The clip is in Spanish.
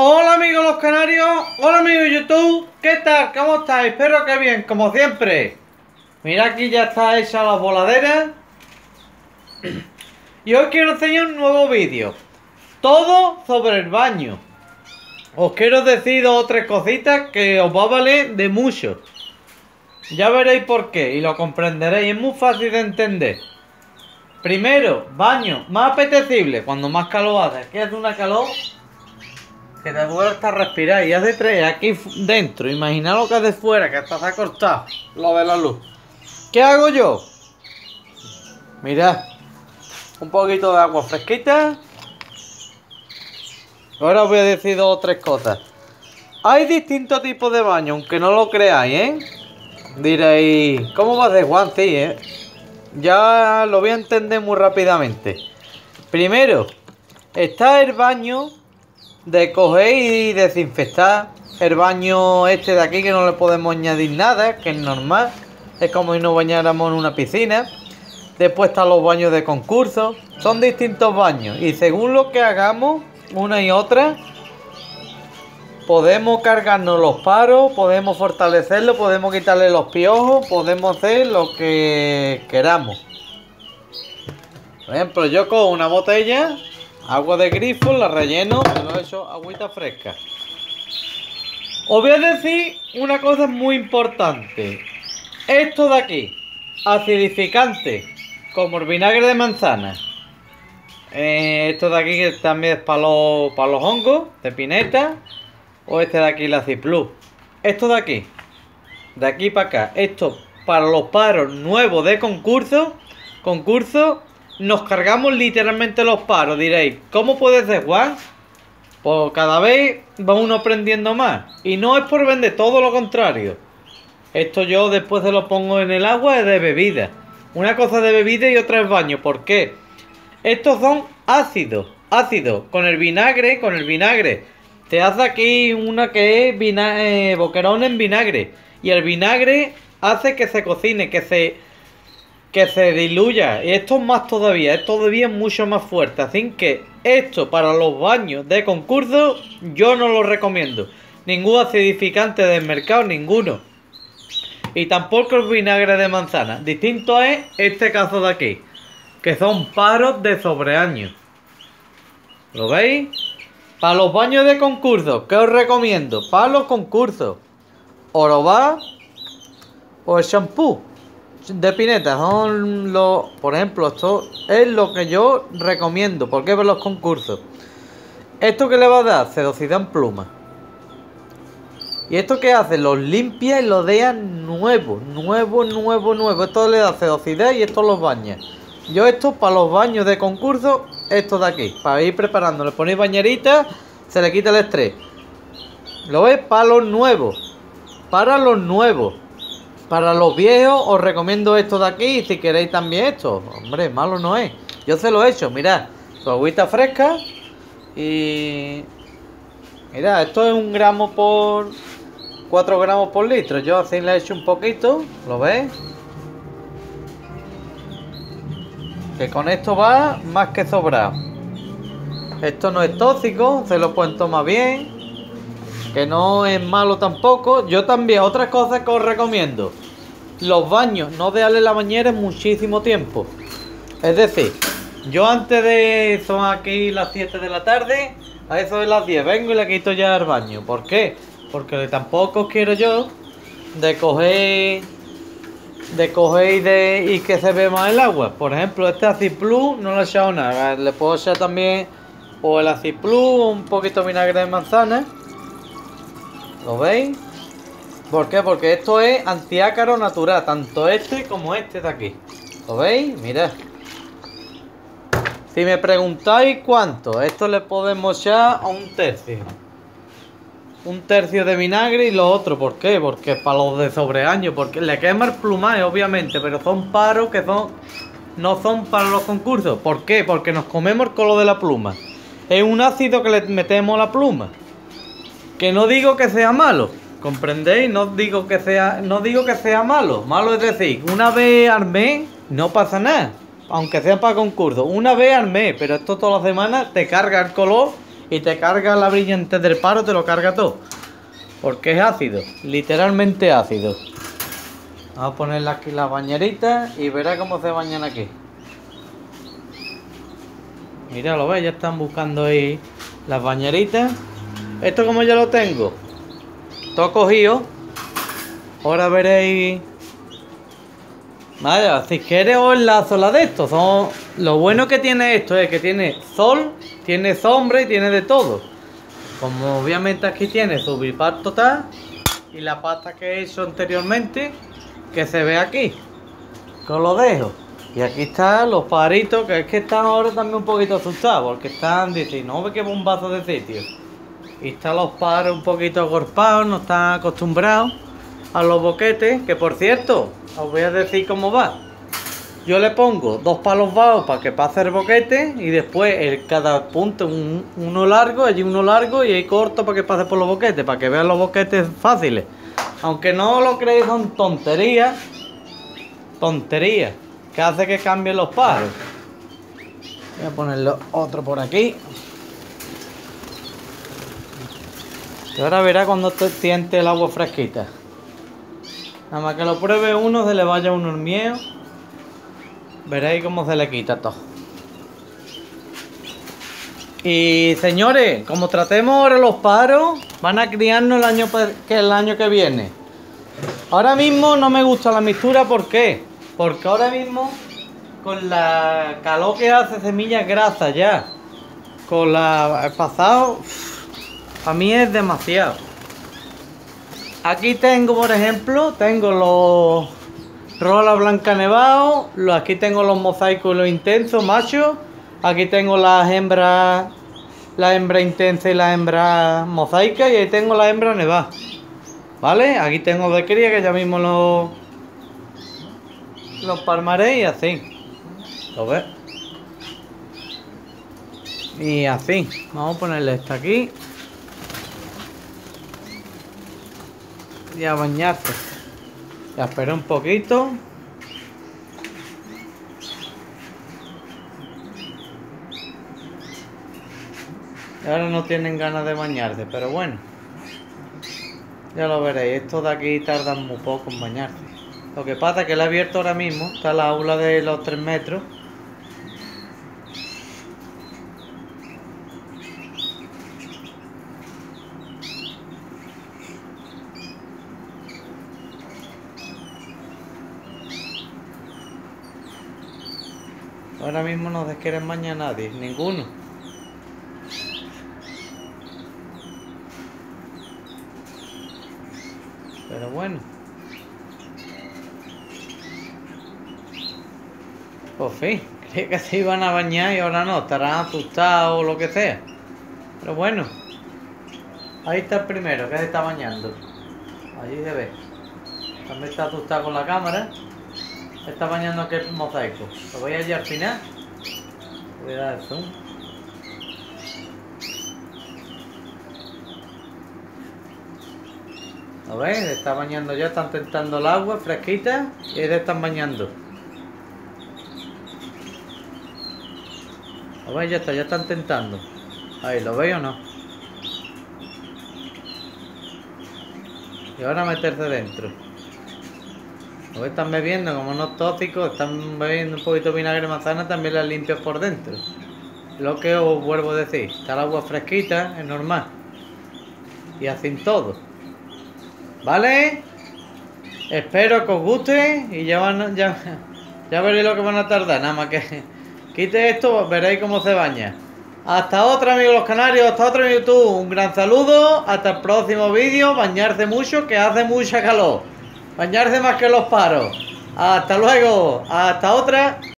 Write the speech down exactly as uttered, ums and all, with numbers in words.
Hola amigos los canarios, hola amigos de YouTube, ¿qué tal? ¿Cómo estáis? Espero que bien, como siempre. Mira, aquí ya está hecha la voladera. Y hoy quiero enseñar un nuevo vídeo. Todo sobre el baño. Os quiero decir dos o tres cositas que os va a valer de mucho. Ya veréis por qué y lo comprenderéis, es muy fácil de entender. Primero, baño más apetecible cuando más calor hace. Aquí hace una calor que te duele hasta respirar. Y hace tres aquí dentro. Imagina lo que hace fuera, que hasta se ha cortado lo de la luz. ¿Qué hago yo? Mirad, un poquito de agua fresquita. Ahora os voy a decir dos o tres cosas. Hay distintos tipos de baño, aunque no lo creáis, ¿eh? Diréis, ¿cómo va a hacer Juan? Sí, ¿eh? Ya lo voy a entender muy rápidamente. Primero, está el baño de coger y desinfectar. El baño este de aquí que no le podemos añadir nada, que es normal. Es como si nos bañáramos en una piscina. Después están los baños de concurso. Son distintos baños. Y según lo que hagamos, una y otra, podemos cargarnos los paros, podemos fortalecerlo, podemos quitarle los piojos, podemos hacer lo que queramos. Por ejemplo, yo cojo una botella, agua de grifo, la relleno y lo he hecho agüita fresca. Os voy a decir una cosa muy importante. Esto de aquí, acidificante, como el vinagre de manzana. Eh, esto de aquí que también es para los, para los hongos de pineta. O este de aquí, la Ciplus. Esto de aquí, de aquí para acá, esto para los paros nuevos de concurso. Concurso, nos cargamos literalmente los paros. Diréis, ¿cómo puede ser, Juan? Pues cada vez va uno aprendiendo más. Y no es por vender, todo lo contrario. Esto yo después se lo pongo en el agua, es de bebida. Una cosa de bebida y otra es baño. ¿Por qué? Estos son ácidos. Ácidos. Con el vinagre, con el vinagre. Te hace aquí una que es eh, boquerón en vinagre. Y el vinagre hace que se cocine, que se, que se diluya. Y esto es más todavía, es todavía mucho más fuerte. Así que esto para los baños de concurso yo no lo recomiendo. Ningún acidificante del mercado, ninguno. Y tampoco el vinagre de manzana. Distinto es este caso de aquí, que son paros de sobreaño. ¿Lo veis? Para los baños de concurso, ¿qué os recomiendo? Para los concursos, Orobar o el shampoo de pineta. Son los, por ejemplo, esto es lo que yo recomiendo. ¿Por qué? Para los concursos. ¿Esto qué le va a dar? Sedosidad en pluma. ¿Y esto qué hace? Los limpia y los deja nuevo, nuevo, nuevo, nuevo. Esto le da sedosidad y esto los baña. Yo esto para los baños de concurso, esto de aquí, para ir preparando. Le ponéis bañerita, se le quita el estrés. ¿Lo ves? Para los nuevos. Para los nuevos. Para los viejos os recomiendo esto de aquí. Y si queréis también esto. Hombre, malo no es. Yo se lo he hecho, mirad. Su agüita fresca. Y... mirad, esto es un gramo por... cuatro gramos por litro. Yo así le he hecho un poquito. ¿Lo veis? Que con esto va más que sobrado. Esto no es tóxico, se lo pueden tomar bien. Que no es malo tampoco. Yo también, otras cosas que os recomiendo. Los baños, no dejarle la bañera muchísimo tiempo. Es decir, yo antes de... son aquí las siete de la tarde. A eso de las diez vengo y le quito ya el baño. ¿Por qué? Porque tampoco quiero yo de coger... de coger y, de, y que se ve más el agua. Por ejemplo, este Aciplus no le he echado nada. Le puedo echar también o el Aciplus o un poquito de vinagre de manzana. ¿Lo veis? ¿Por qué? Porque esto es antiácaro natural. Tanto este como este de aquí. ¿Lo veis? Mirad. Si me preguntáis cuánto, esto le podemos echar a un tercio. Un tercio de vinagre y lo otro, ¿por qué? Porque para los de sobreaño, porque le quema el plumaje, obviamente, pero son paros que son no son para los concursos. ¿Por qué? Porque nos comemos el color de la pluma. Es un ácido que le metemos a la pluma. Que no digo que sea malo, ¿comprendéis? No digo que sea, no digo que sea malo. Malo es decir, una vez al mes no pasa nada, aunque sea para concursos. Una vez al mes, pero esto toda la semana te carga el color y te carga la brillantez del paro, te lo carga todo. Porque es ácido, literalmente ácido. Vamos a ponerle aquí las bañeritas y verá cómo se bañan aquí. Mira, lo ves, ya están buscando ahí las bañeritas. Esto como yo lo tengo, todo cogido. Ahora veréis. Vaya, si quieres os enlazo la de estos. Son... Lo bueno que tiene esto es que tiene sol, tiene sombra y tiene de todo. Como obviamente aquí tiene su bipar total y la pasta que he hecho anteriormente, que se ve aquí. Que os lo dejo. Y aquí están los paritos, que es que están ahora también un poquito asustados, porque están diciendo, no ve qué bombazo de sitio. Y están los paros un poquito agorpados, no están acostumbrados a los boquetes, que por cierto, os voy a decir cómo va. Yo le pongo dos palos bajos para que pase el boquete y después en cada punto un, uno largo, allí uno largo y ahí corto para que pase por los boquetes, para que vean los boquetes fáciles. Aunque no lo creéis, son tonterías, tonterías, que hace que cambien los paros. Voy a ponerlo otro por aquí. Y ahora verá cuando te siente el agua fresquita. Nada más que lo pruebe uno, se le vaya uno el miedo. Veréis cómo se le quita todo. Y señores, como tratemos ahora los paros, van a criarnos el año que el año que viene. Ahora mismo no me gusta la mixtura, ¿por qué? Porque ahora mismo con la calor que hace semillas grasas ya, con la el pasado, a mí es demasiado. Aquí tengo, por ejemplo, tengo los rola blanca nevado, aquí tengo los mosaicos y los intensos machos, aquí tengo las hembras, la hembra intensa y la hembra mosaica, y ahí tengo la hembra nevada. ¿Vale? Aquí tengo de cría que ya mismo los los palmaré y así. ¿Lo ves? Y así. Vamos a ponerle esta aquí. Y a bañarse. Ya esperé un poquito. Y ahora no tienen ganas de bañarse, pero bueno. Ya lo veréis. Estos de aquí tardan muy poco en bañarse. Lo que pasa es que le he abierto ahora mismo. Está la aula de los tres metros. Ahora mismo no se quieren bañar nadie, ninguno. Pero bueno. Por fin, creía que se iban a bañar y ahora no, estarán asustados o lo que sea. Pero bueno. Ahí está el primero, que se está bañando. Allí se ve. También está asustado con la cámara. Está bañando aquí el mosaico. Lo voy allí al final. Voy a dar el zoom. ¿Lo ves? Está bañando ya, están tentando el agua fresquita y se están bañando. ¿Lo veis? Ya está, ya están tentando. Ahí, ¿lo veis o no? Y ahora meterse dentro. Lo que están bebiendo, como no es tóxico, están bebiendo un poquito de vinagre de manzana, también las limpias por dentro. Lo que os vuelvo a decir, está el agua fresquita, es normal. Y hacen todo. ¿Vale? Espero que os guste y ya van, ya, ya veréis lo que van a tardar. Nada más que quite esto, veréis cómo se baña. Hasta otra, amigos los canarios, hasta otro en YouTube. Un gran saludo, hasta el próximo vídeo. Bañarse mucho, que hace mucha calor. Bañarse más que los paros. Hasta luego. Hasta otra.